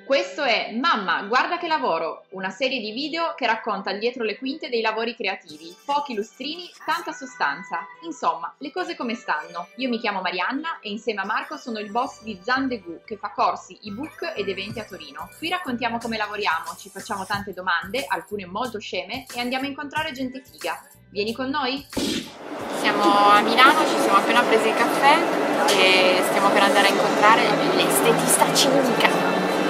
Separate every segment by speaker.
Speaker 1: Questo è Mamma, guarda che lavoro, una serie di video che racconta il dietro le quinte dei lavori creativi, pochi lustrini, tanta sostanza, insomma, le cose come stanno. Io mi chiamo Marianna e insieme a Marco sono il boss di Zandegù, che fa corsi, ebook ed eventi a Torino. Qui raccontiamo come lavoriamo, ci facciamo tante domande, alcune molto sceme, e andiamo a incontrare gente figa. Vieni con noi?
Speaker 2: Siamo a Milano, ci siamo appena presi il caffè e stiamo per andare a incontrare l'estetista cinica.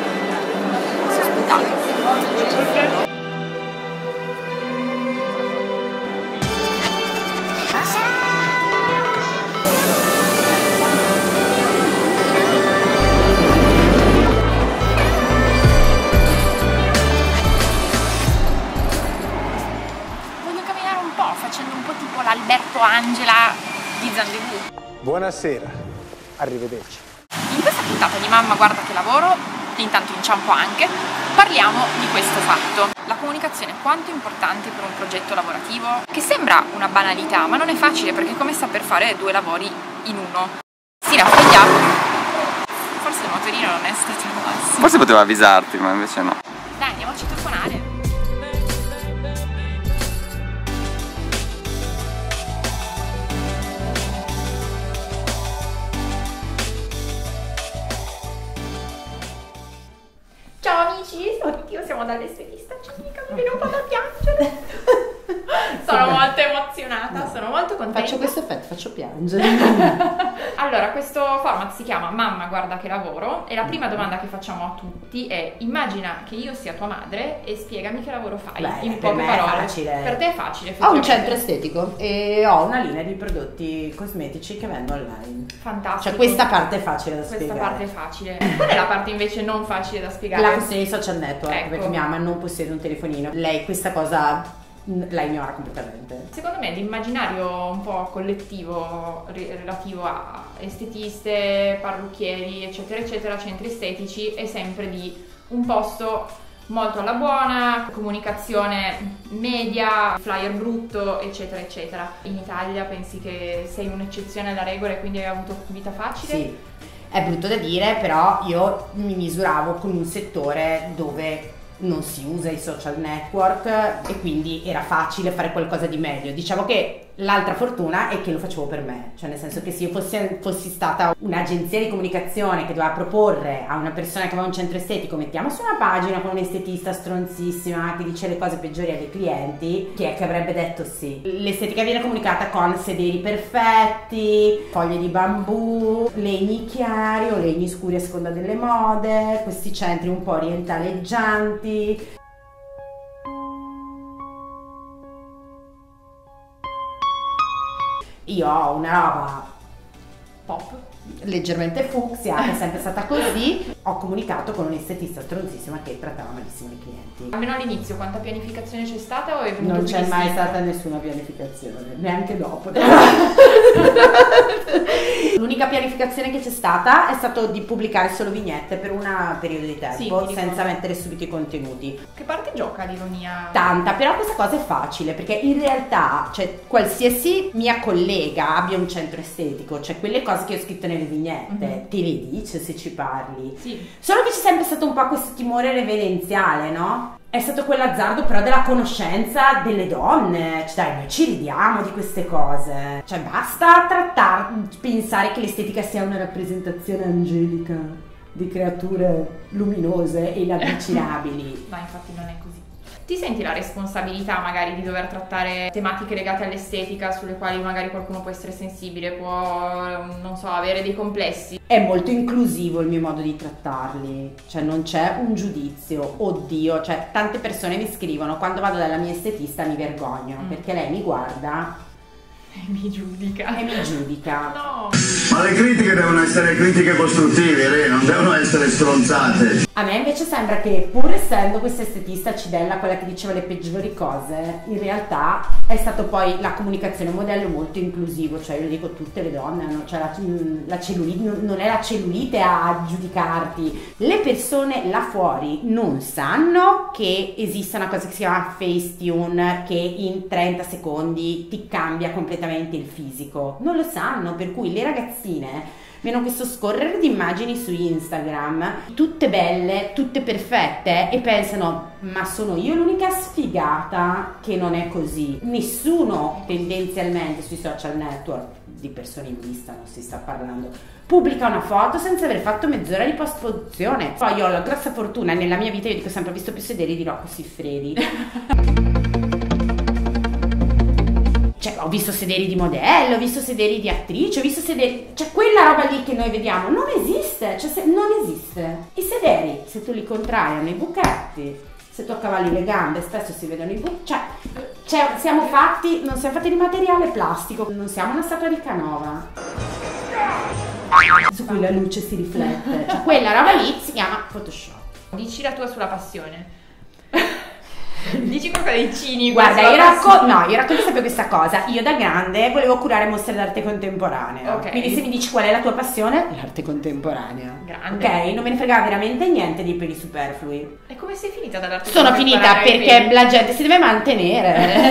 Speaker 2: Voglio camminare un po', facendo un po' tipo l'Alberto Angela di Zandegù.
Speaker 3: Buonasera, arrivederci.
Speaker 2: In questa puntata di Mamma guarda che lavoro, intanto inciampo anche, parliamo di questo fatto. La comunicazione quanto è importante per un progetto lavorativo, che sembra una banalità, ma non è facile perché è come saper fare due lavori in uno. Si raffoglia. Forse il motorino non è stato il massimo.
Speaker 4: Forse poteva avvisarti, ma invece no.
Speaker 2: Dai, andiamo a citofonare. Ciao amici, oddio, siamo dall'estetista cinica, mi viene un po' da piangere. Sono molto emozionata, sono molto contenta.
Speaker 5: Faccio questo effetto, faccio piangere.
Speaker 2: Allora, questo format si chiama Mamma guarda che lavoro e la prima domanda che facciamo a tutti è: immagina che io sia tua madre e spiegami che lavoro fai.
Speaker 5: Beh,
Speaker 2: in
Speaker 5: per
Speaker 2: poche
Speaker 5: me è
Speaker 2: parole.
Speaker 5: facile.
Speaker 2: Per te è facile,
Speaker 5: Ho un
Speaker 2: effettivamente.
Speaker 5: centro estetico e ho una linea di prodotti cosmetici che vendo online.
Speaker 2: Fantastico.
Speaker 5: Cioè questa parte è facile da
Speaker 2: Questa
Speaker 5: spiegare.
Speaker 2: parte è facile. Qual è la parte invece non facile da spiegare?
Speaker 5: La questione dei social network,
Speaker 2: Ecco.
Speaker 5: perché mia mamma non possiede un telefonino. Lei questa cosa la ignora completamente.
Speaker 2: Secondo me l'immaginario un po' collettivo relativo a estetiste, parrucchieri, eccetera, eccetera, centri estetici, è sempre di un posto molto alla buona, comunicazione media, flyer brutto, eccetera, eccetera. In Italia pensi che sei un'eccezione alla regola e quindi hai avuto vita facile?
Speaker 5: Sì, è brutto da dire, però io mi misuravo con un settore dove non si usa i social network e quindi era facile fare qualcosa di meglio. Diciamo che l'altra fortuna è che lo facevo per me, cioè nel senso che se io fossi stata un'agenzia di comunicazione che doveva proporre a una persona che aveva un centro estetico, mettiamo su una pagina con un'estetista stronzissima che dice le cose peggiori ai clienti, chi è che avrebbe detto sì? L'estetica viene comunicata con sederi perfetti, foglie di bambù, legni chiari o legni scuri a seconda delle mode, questi centri un po' orientaleggianti. Io ho una roba
Speaker 2: Pop.
Speaker 5: leggermente fucsia, è sempre stata così. Ho comunicato con un'estetista stronzissima che trattava malissimo i clienti.
Speaker 2: Almeno all'inizio quanta pianificazione c'è stata o è venuto
Speaker 5: Non
Speaker 2: più
Speaker 5: c'è mai
Speaker 2: istinto?
Speaker 5: stata nessuna pianificazione, neanche dopo. L'unica pianificazione che c'è stata è stato di pubblicare solo vignette per un periodo di tempo,
Speaker 2: Sì, mi ricordo.
Speaker 5: senza mettere subito i contenuti.
Speaker 2: Che parte gioca l'ironia?
Speaker 5: Tanta, però questa cosa è facile perché in realtà, cioè, qualsiasi mia collega abbia un centro estetico, cioè quelle cose che ho scritto nelle vignette te le dice se ci parli.
Speaker 2: Sì.
Speaker 5: Solo che c'è sempre stato un po' questo timore reverenziale, no? È stato quell'azzardo però della conoscenza delle donne, cioè dai, noi ci ridiamo di queste cose, cioè basta pensare che l'estetica sia una rappresentazione angelica di creature luminose e inavvicinabili.
Speaker 2: Ma infatti non è così. Ti senti la responsabilità magari di dover trattare tematiche legate all'estetica sulle quali magari qualcuno può essere sensibile, può, non so, avere dei complessi?
Speaker 5: È molto inclusivo il mio modo di trattarli, cioè non c'è un giudizio, oddio, cioè tante persone mi scrivono quando vado dalla mia estetista mi vergogno perché lei mi guarda
Speaker 2: E mi giudica.
Speaker 5: e mi giudica.
Speaker 2: No!
Speaker 6: Ma le critiche devono essere critiche costruttive, non devono essere stronzate.
Speaker 5: A me invece sembra che pur essendo questa estetista cidella, quella che diceva le peggiori cose, in realtà è stato poi la comunicazione un modello molto inclusivo, cioè io lo dico, tutte le donne hanno, cioè la cellulite, non è la cellulite a giudicarti, le persone là fuori non sanno che esiste una cosa che si chiama Facetune che in 30 secondi ti cambia completamente il fisico, non lo sanno, per cui le ragazzine ragazzine vedono questo scorrere di immagini su Instagram, tutte belle, tutte perfette, e pensano: ma sono io l'unica sfigata che non è così? Nessuno tendenzialmente sui social network, di persone in vista non si sta parlando, pubblica una foto senza aver fatto mezz'ora di post produzione. Poi io ho la grossa fortuna nella mia vita, io dico sempre, ho visto più sederi di Rocco Siffredi. Cioè, ho visto sederi di modello, ho visto sederi di attrice, ho visto sederi... Cioè, quella roba lì che noi vediamo non esiste, cioè non esiste. I sederi, se tu li contrai, hanno i buchetti, se tu accavalli le gambe spesso si vedono i buchetti, cioè non siamo fatti di materiale plastico, non siamo una statua di Canova su cui la luce si riflette. Cioè, quella roba lì si chiama Photoshop.
Speaker 2: Dici la tua sulla passione. Dici qualcosa di cinico.
Speaker 5: Guarda, io racconto sempre questa cosa. Io da grande volevo curare mostre d'arte contemporanea.
Speaker 2: Ok.
Speaker 5: Quindi se mi dici qual è la tua passione, l'arte contemporanea.
Speaker 2: Grande.
Speaker 5: Ok, non me ne fregava veramente niente di peli superflui.
Speaker 2: E come sei finita dall'arte
Speaker 5: Sono finita perché la gente si deve mantenere.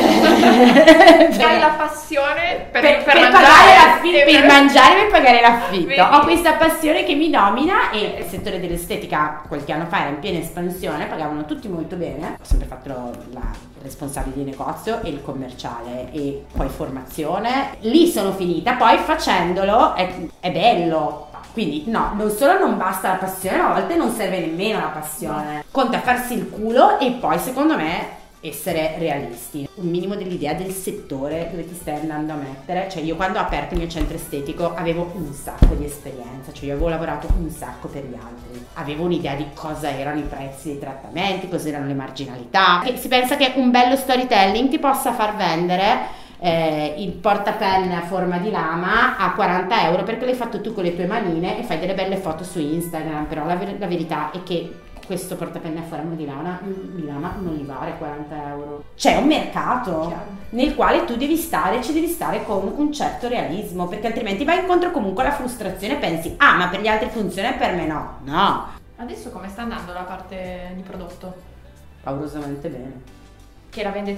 Speaker 2: Hai la passione per
Speaker 5: pagare
Speaker 2: mangiare
Speaker 5: l'affitto, per mangiare e per pagare l'affitto.
Speaker 2: Vedi?
Speaker 5: Ho questa passione che mi domina, e il settore dell'estetica qualche anno fa era in piena espansione, pagavano tutti molto bene. Ho sempre fatto la responsabile di negozio e il commerciale e poi formazione. Lì sono finita, poi facendolo è bello. Quindi no, non solo non basta la passione, ma a volte non serve nemmeno la passione. Conta farsi il culo e poi secondo me essere realisti, un minimo dell'idea del settore dove ti stai andando a mettere. Cioè, io quando ho aperto il mio centro estetico avevo un sacco di esperienza, cioè io avevo lavorato un sacco per gli altri, avevo un'idea di cosa erano i prezzi dei trattamenti, cosa erano le marginalità, e si pensa che un bello storytelling ti possa far vendere il portapenne a forma di lama a 40 euro perché l'hai fatto tu con le tue manine e fai delle belle foto su Instagram. Però la verità è che questo portapenne a forma di lama non gli vale 40 euro. C'è un mercato nel quale tu devi stare con un certo realismo, perché altrimenti vai incontro comunque alla frustrazione e pensi: ah, ma per gli altri funziona e per me no.
Speaker 2: Adesso come sta andando la parte di prodotto?
Speaker 5: Paurosamente bene.
Speaker 2: Che la vendete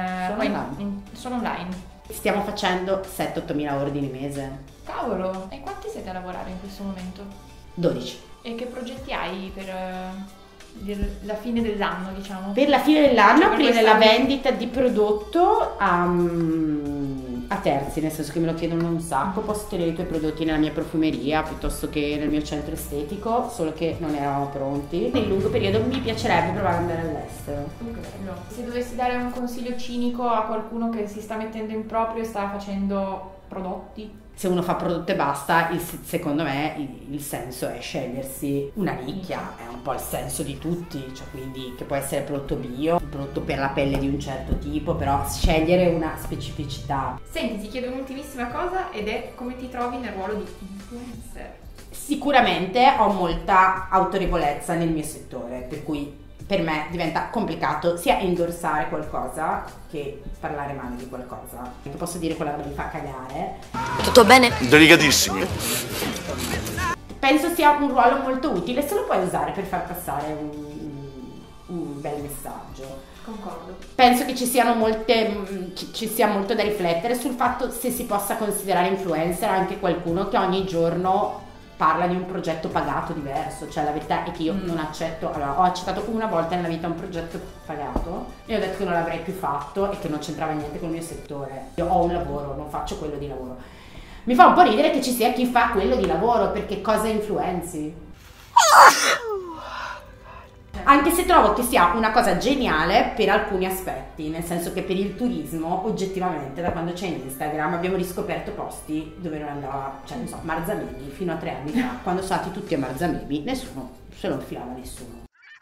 Speaker 2: solo online?
Speaker 5: Stiamo facendo 7-8 mila ordini mese.
Speaker 2: Cavolo! E quanti siete a lavorare in questo momento?
Speaker 5: 12.
Speaker 2: E che progetti hai per la fine dell'anno, diciamo?
Speaker 5: Per la fine dell'anno
Speaker 2: Cioè, per
Speaker 5: aprire la
Speaker 2: quest'anno?
Speaker 5: vendita di prodotto a terzi, nel senso che me lo chiedono un sacco. Posso tenere i tuoi prodotti nella mia profumeria piuttosto che nel mio centro estetico, solo che non eravamo pronti. Nel lungo periodo mi piacerebbe provare ad andare all'estero.
Speaker 2: Che bello. Se dovessi dare un consiglio cinico a qualcuno che si sta mettendo in proprio e sta facendo prodotti?
Speaker 5: Se uno fa prodotto e basta, secondo me il senso è scegliersi una nicchia, è un po' il senso di tutti, cioè quindi che può essere prodotto bio, prodotto per la pelle di un certo tipo, però scegliere una specificità.
Speaker 2: Senti, ti chiedo un'ultimissima cosa ed è: come ti trovi nel ruolo di influencer?
Speaker 5: Sicuramente ho molta autorevolezza nel mio settore, per cui per me diventa complicato sia indorsare qualcosa che parlare male di qualcosa. Che posso dire quella roba mi fa cagare.
Speaker 7: Tutto bene?
Speaker 6: Delicatissimi.
Speaker 5: Penso sia un ruolo molto utile se lo puoi usare per far passare un bel messaggio.
Speaker 2: Concordo.
Speaker 5: Penso che ci sia molto da riflettere sul fatto se si possa considerare influencer anche qualcuno che ogni giorno parla di un progetto pagato diverso. Cioè, la verità è che io non accetto. Allora, ho accettato una volta nella vita un progetto pagato e ho detto che non l'avrei più fatto e che non c'entrava niente con il mio settore. Io ho un lavoro, non faccio quello di lavoro. Mi fa un po' ridere che ci sia chi fa quello di lavoro, perché cosa influenzi? Anche se trovo che sia una cosa geniale per alcuni aspetti, nel senso che per il turismo, oggettivamente, da quando c'è Instagram abbiamo riscoperto posti dove non andava, cioè non so, Marzamemi, fino a 3 anni fa, quando sono stati tutti a Marzamemi, nessuno se lo infilava, nessuno.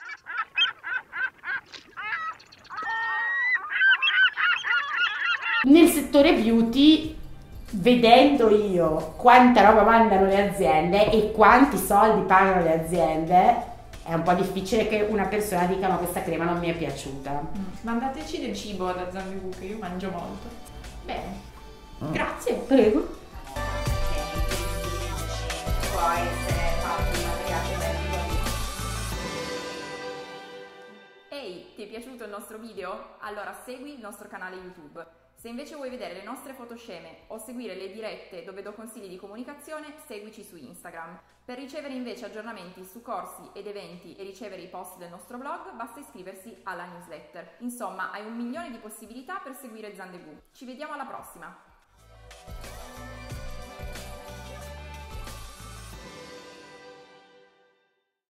Speaker 5: Nel settore beauty, vedendo io quanta roba mandano le aziende e quanti soldi pagano le aziende, è un po' difficile che una persona dica: ma questa crema non mi è piaciuta.
Speaker 2: Mandateci del cibo da Zambibu, che io mangio molto. Bene, grazie.
Speaker 5: Prego.
Speaker 1: Ehi, ti è piaciuto il nostro video? Allora segui il nostro canale YouTube.
Speaker 2: Se invece vuoi vedere le nostre fotosceme o seguire le dirette dove do consigli di comunicazione, seguici su Instagram. Per ricevere invece aggiornamenti su corsi ed eventi e ricevere i post del nostro blog, basta iscriversi alla newsletter. Insomma, hai 1 milione di possibilità per seguire Zandegù. Ci vediamo alla prossima!